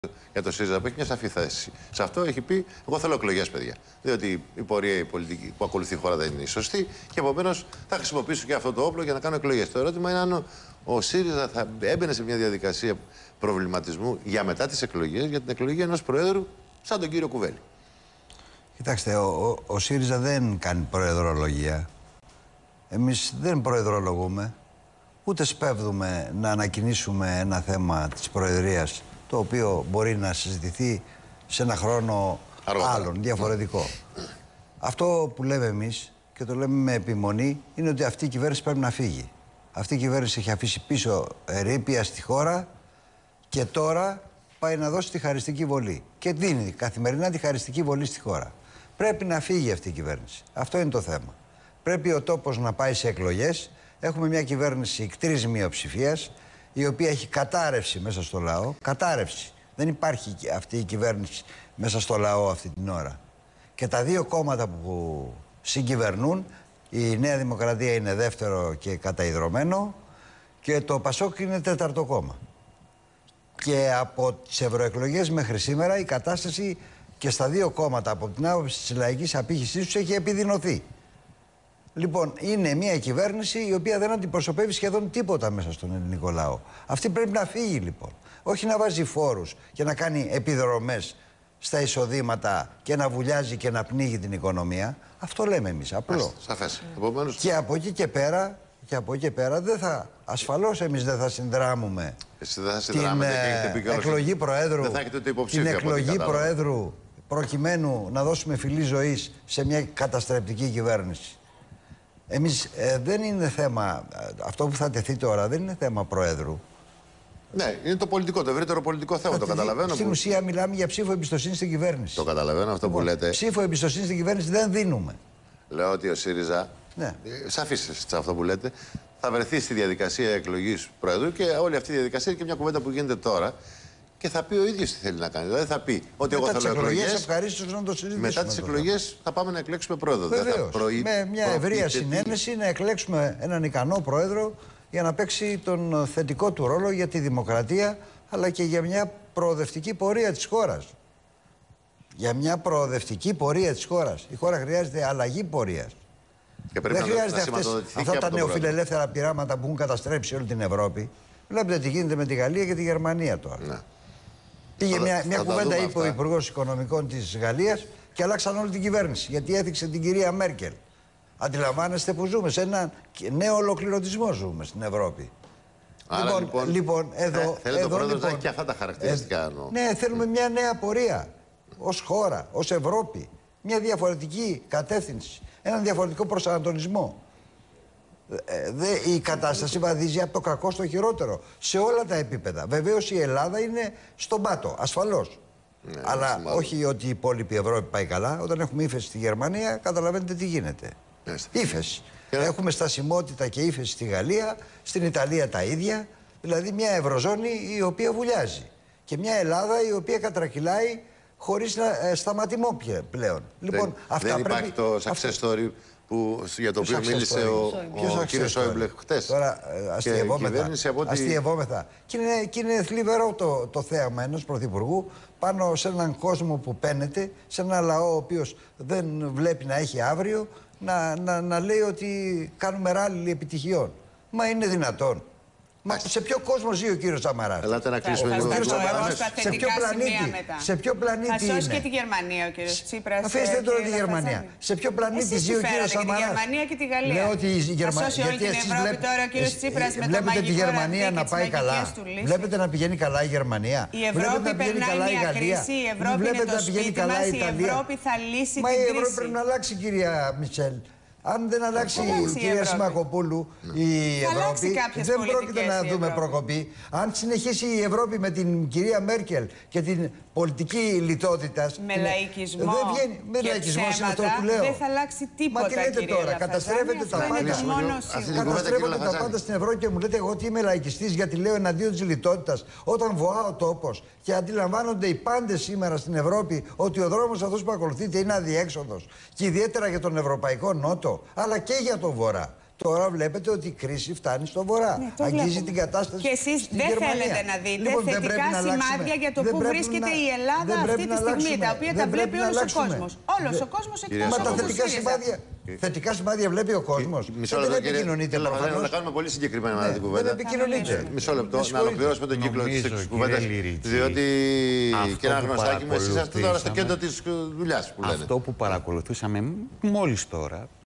για το ΣΥΡΙΖΑ που έχει μια σαφή θέση. Σε αυτό έχει πει: εγώ θέλω εκλογές, παιδιά. Διότι η πορεία η πολιτική που ακολουθεί η χώρα δεν είναι σωστή και επομένως θα χρησιμοποιήσω και αυτό το όπλο για να κάνω εκλογές. Το ερώτημα είναι αν ο ΣΥΡΙΖΑ θα έμπαινε σε μια διαδικασία προβληματισμού για μετά τις εκλογές, για την εκλογή ενός Προέδρου σαν τον κύριο Κουβέλη. Κοιτάξτε, ο ΣΥΡΙΖΑ δεν κάνει προεδρολογία. Εμείς δεν προεδρολογούμε, ούτε σπέβδουμε να ανακοινήσουμε ένα θέμα της Προεδρίας το οποίο μπορεί να συζητηθεί σε ένα χρόνο άλλον, διαφορετικό. Αυτό που λέμε εμείς, και το λέμε με επιμονή, είναι ότι αυτή η κυβέρνηση πρέπει να φύγει. Αυτή η κυβέρνηση έχει αφήσει πίσω ερείπια στη χώρα και τώρα πάει να δώσει τη χαριστική βολή. Και δίνει καθημερινά τη χαριστική βολή στη χώρα. Πρέπει να φύγει αυτή η κυβέρνηση. Αυτό είναι το θέμα. Πρέπει ο τόπος να πάει σε εκλογές. Έχουμε μια κυβέρνηση ικτρής μειοψηφίας, η οποία έχει κατάρρευση μέσα στο λαό. Κατάρρευση. Δεν υπάρχει αυτή η κυβέρνηση μέσα στο λαό αυτή την ώρα. Και τα δύο κόμματα που συγκυβερνούν, η Νέα Δημοκρατία είναι δεύτερο και καταϊδρωμένο και το ΠΑΣΟΚ είναι τέταρτο κόμμα. Και από τις ευρωεκλογές μέχρι σήμερα η κατάσταση και στα δύο κόμματα από την άποψη της λαϊκής απήχησής τους έχει επιδεινωθεί. Λοιπόν, είναι μια κυβέρνηση η οποία δεν αντιπροσωπεύει σχεδόν τίποτα μέσα στον ελληνικό λαό. Αυτή πρέπει να φύγει λοιπόν. Όχι να βάζει φόρους και να κάνει επιδρομές στα εισοδήματα και να βουλιάζει και να πνίγει την οικονομία. Αυτό λέμε εμείς, απλό. Σαφές. Επομένως... Και από εκεί και πέρα δεν θα, ασφαλώς εμείς δεν θα συνδράμουμε την εκλογή Προέδρου, την εκλογή Προέδρου προκειμένου να δώσουμε φυλή ζωής σε μια καταστρεπτική κυβέρνηση. Εμείς δεν είναι θέμα, αυτό που θα τεθεί τώρα δεν είναι θέμα Προέδρου. Ναι, είναι το πολιτικό, το ευρύτερο πολιτικό θέμα. Το καταλαβαίνω. Στην ουσία μιλάμε για ψήφο εμπιστοσύνη στην κυβέρνηση. Το καταλαβαίνω αυτό που λέτε. Ψήφο εμπιστοσύνη στην κυβέρνηση δεν δίνουμε. Λέω ότι ο ΣΥΡΙΖΑ, σαφής σε αυτό που λέτε, θα βρεθεί στη διαδικασία εκλογής Προέδρου και όλη αυτή η διαδικασία είναι και μια κουβέντα που γίνεται τώρα και θα πει ο ίδιος τι θέλει να κάνει. Δηλαδή θα πει ότι εγώ θέλω εκλογές. Ευχαρίστως να το συζητήσουμε. Μετά τις εκλογές θα πάμε να εκλέξουμε Πρόεδρο. Με μια ευρεία συνένεση να εκλέξουμε έναν ικανό Πρόεδρο για να παίξει τον θετικό του ρόλο για τη δημοκρατία, αλλά και για μια προοδευτική πορεία της χώρας. Για μια προοδευτική πορεία της χώρας. Η χώρα χρειάζεται αλλαγή πορείας. Δεν χρειάζεται αυτά τα νεοφιλελεύθερα πειράματα που έχουν καταστρέψει όλη την Ευρώπη. Βλέπετε τι γίνεται με τη Γαλλία και τη Γερμανία τώρα. Ναι. Πήγε μια κουβέντα, είπε ο Υπουργός Οικονομικών της Γαλλίας και αλλάξαν όλη την κυβέρνηση. Γιατί έθιξε την κυρία Μέρκελ. Αντιλαμβάνεστε που ζούμε, σε ένα νέο ολοκληρωτισμό ζούμε στην Ευρώπη. Άρα, λοιπόν, εδώ. Θέλετε ο Πρόεδρος να έχει και αυτά τα χαρακτηριστικά. Ναι, θέλουμε μια νέα πορεία. Ως χώρα, ως Ευρώπη. Μια διαφορετική κατεύθυνση. Έναν διαφορετικό προσανατολισμό. Η κατάσταση βαδίζει από το κακό στο χειρότερο. Σε όλα τα επίπεδα. Βεβαίως η Ελλάδα είναι στον πάτο, ασφαλώς. Ναι, αλλά όχι ότι η υπόλοιπη Ευρώπη πάει καλά. Όταν έχουμε ύφεση στη Γερμανία, καταλαβαίνετε τι γίνεται. Ύφεση. Έχουμε στασιμότητα και ύφεση στη Γαλλία, στην Ιταλία τα ίδια. Δηλαδή μια Ευρωζώνη η οποία βουλιάζει. Και μια Ελλάδα η οποία κατρακυλάει χωρίς να σταματημό πλέον. Λοιπόν, δεν υπάρχει το success story για το οποίο μίλησε ο κύριος Σόιμπλε χτες. Τώρα αστειευόμεθα. Και είναι θλιβερό το θέαμα ενός πρωθυπουργού πάνω σε έναν κόσμο που παίνεται, σε ένα λαό ο οποίος δεν βλέπει να έχει αύριο, να λέει ότι κάνουμε ράλι επιτυχιών. Μα είναι δυνατόν? Μα σε ποιο κόσμο ζει ο κύριος Σαμαράς? Ελάτε να κλείσουμε λίγο. Σε ποιο πλανήτη θα σώσει και τη Γερμανία ο κύριος Τσίπρας. Αφήστε τώρα τη Γερμανία. Σε ποιο πλανήτη ζει ο κύριος Σαμαράς? Τη Γερμανία και τη Γαλλία. Λέω ότι η Γερμανία. Θα σώσει όλη την Ευρώπη τώρα ο κύριος Τσίπρας με το βλέπετε τη Γερμανία να πάει καλά? Βλέπετε να πηγαίνει καλά η Γερμανία? Η Ευρώπη περνάει μια κρίση. Η Ευρώπη είναι το σπίτι μας. Η Ευρώπη θα λύσει την κρίση. Μα η Ευρώπη πρέπει να αλλάξει, κυρία Μιτσέλ. Αν δεν αλλάξει η κυρία Σιμακοπούλου η Ευρώπη, δεν πρόκειται να δούμε προκοπή. Αν συνεχίσει η Ευρώπη με την κυρία Μέρκελ και την πολιτική λιτότητα. Με λαϊκισμό. Δεν βγαίνει. Με λαϊκισμό είναι αυτό που λέω. Δεν θα αλλάξει τίποτα. Μα τι λέτε τώρα? Καταστρέφεται τα πάντα. Καταστρέφονται τα πάντα στην Ευρώπη και μου λέτε εγώ ότι είμαι λαϊκιστής γιατί λέω εναντίον της λιτότητας. Όταν βοά ο τόπος και αντιλαμβάνονται οι πάντες σήμερα στην Ευρώπη ότι ο δρόμος αυτός που ακολουθείται είναι αδιέξοδος. Και ιδιαίτερα για τον Ευρωπαϊκό Νότο, αλλά και για τον Βορρά. Τώρα βλέπετε ότι η κρίση φτάνει στο βορρά. Ναι, αγγίζει την κατάσταση. Και εσείς δεν θέλετε να δείτε θετικά σημάδια για το πού βρίσκεται η Ελλάδα αυτή τη στιγμή, τα οποία τα βλέπει όλος ο κόσμος. Όλος ο κόσμος εκτός από το ΣΥΡΙΖΑ. Θετικά σημάδια βλέπει ο κόσμος. Δεν επικοινωνείτε προφανώς. Να κάνουμε πολύ συγκεκριμένα την κουβέντα. Δεν επικοινωνείτε. Μισό λεπτό, να ολοκληρώσουμε τον κύκλο της κουβέντας. Διότι, κύριε Αναγνωστάκη, εσείς είσαστε τώρα στο κέντρο της δουλειάς που λένε. Αυτό που παρακολουθούσαμε μόλις τώρα